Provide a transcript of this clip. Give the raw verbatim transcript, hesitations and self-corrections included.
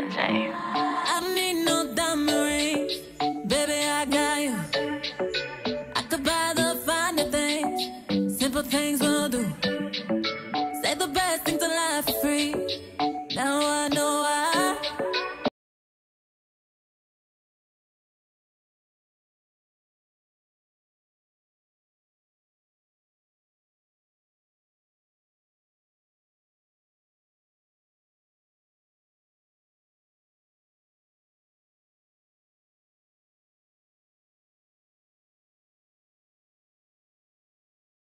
James. I don't need no diamond rings, baby, I got you. I could buy the finer things, simple things will do.